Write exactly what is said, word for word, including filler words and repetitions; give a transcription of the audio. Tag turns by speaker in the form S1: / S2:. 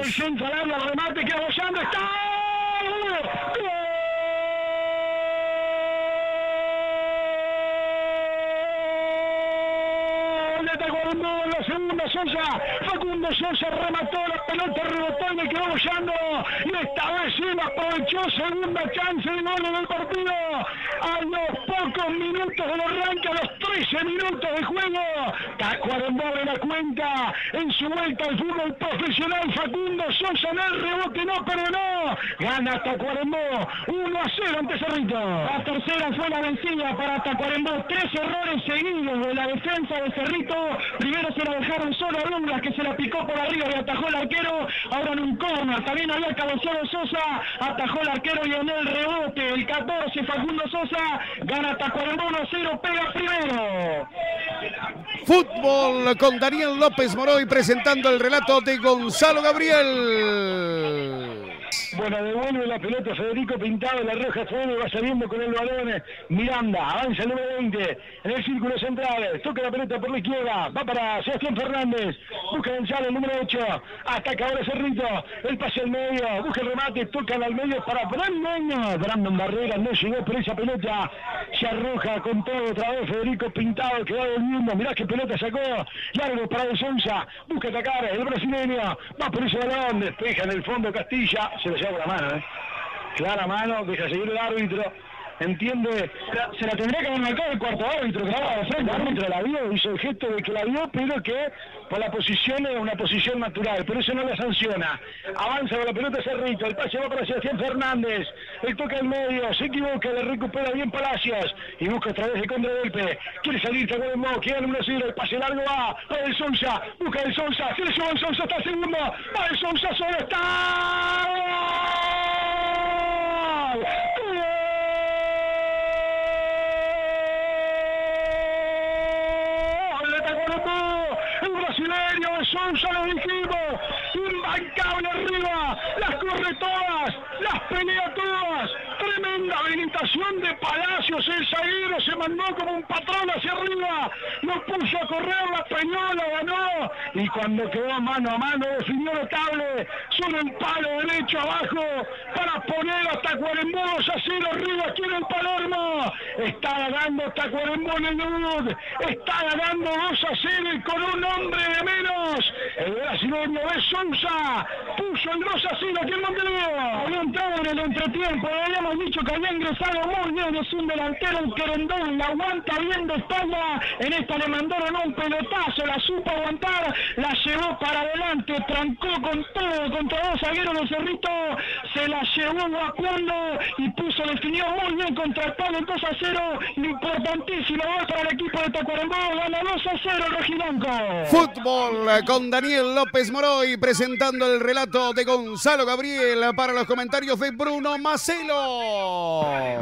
S1: El centro al área, el remate que abollando está. ¡Gol! La segunda Sosa, Facundo Sosa remató, la pelota rebotó y le quedó bollando, y esta vez sí aprovechó segunda chance de gol en el partido, a los pocos minutos del arranque, a los trece minutos de juego, Tacuarembó abre la cuenta, en su vuelta al fútbol profesional, Facundo Sosa en el rebote no perdonó, gana Tacuarembó, uno a cero ante Cerrito. La tercera fue la vencida para Tacuarembó, tres errores seguidos de la defensa de Cerrito. Primero se la dejaron solo a Douglas, que se la picó por arriba y atajó el arquero. Ahora en un córner, también había cabeceado Sosa, atajó el arquero y en el rebote, el catorce, Facundo Sosa, gana Tacuarembó uno a cero, pega primero.
S2: Fútbol con Daniel López Moroy presentando el relato de Gonzalo Gabriel.
S1: Bueno, devuelve la pelota Federico Pintado, la roja fuego, va saliendo con el balón Miranda, avanza el número veinte, en el círculo central, toca la pelota por la izquierda, va para Sebastián Fernández, busca Gonzalo, el número ocho, ataca ahora Cerrito, el pase al medio, busca el remate, tocan al medio para Brandon, Brandon Barrera no llegó por esa pelota, se arroja con todo otra vez Federico Pintado, que va volviendo, mirá qué pelota sacó, largo para De Sousa, busca atacar, el brasileño, va por ese balón, despeja en el fondo Castilla, se lo lleva por la mano, ¿eh? Clara mano, deja seguir el árbitro, entiende, se la tendría que haber marcado el cuarto árbitro, que estaba de frente, el árbitro la vio, hizo el gesto de que la vio, pero que por la posición es una posición natural, pero eso no la sanciona. Avanza con la pelota Cerrito, el pase va para Sebastián Fernández, el toca al medio, se equivoca, le recupera bien Palacios, y busca otra vez de contragolpe, quiere salir Tacuarembó, queda el número cero, el pase largo va, va El Sousa, busca El Sousa, se le lleva El Sousa hasta el segundo, va El Sousa, solo está. Sousa, lo dijimos, imbancable arriba, las corre todas, las pelea todas, tremenda habilitación de Palacios, el zaguero se mandó como un patrón hacia arriba, lo puso a correr, la Peñola ganó, y cuando quedó mano a mano definió notable, solo el palo derecho abajo, para poner a Tacuarembó dos a cero arriba aquí en el Palermo, está ganando Tacuarembó en el debut, está ganando dos a cero y con un hombre de menos, el brasileño de Sousa puso el dos a cero aquí en Montevideo. Había entrado en el entretiempo, habíamos dicho que había ingresado muy bien, es un delantero, un querendón, la aguanta bien de espalda, en esta le mandaron un pelotazo, la supo aguantar, la llevó para adelante, trancó con todo contra dos zagueros de Cerrito, se la llevó evacuando y puso, definió muy bien contra el palo el dos a cero, importantísimo gol para el equipo de Tacuarembó, gana dos a cero el rojiblanco.
S2: Fútbol con Daniel López Moroy presentando el relato de Gonzalo Gabriel para los comentarios de Bruno Macelo.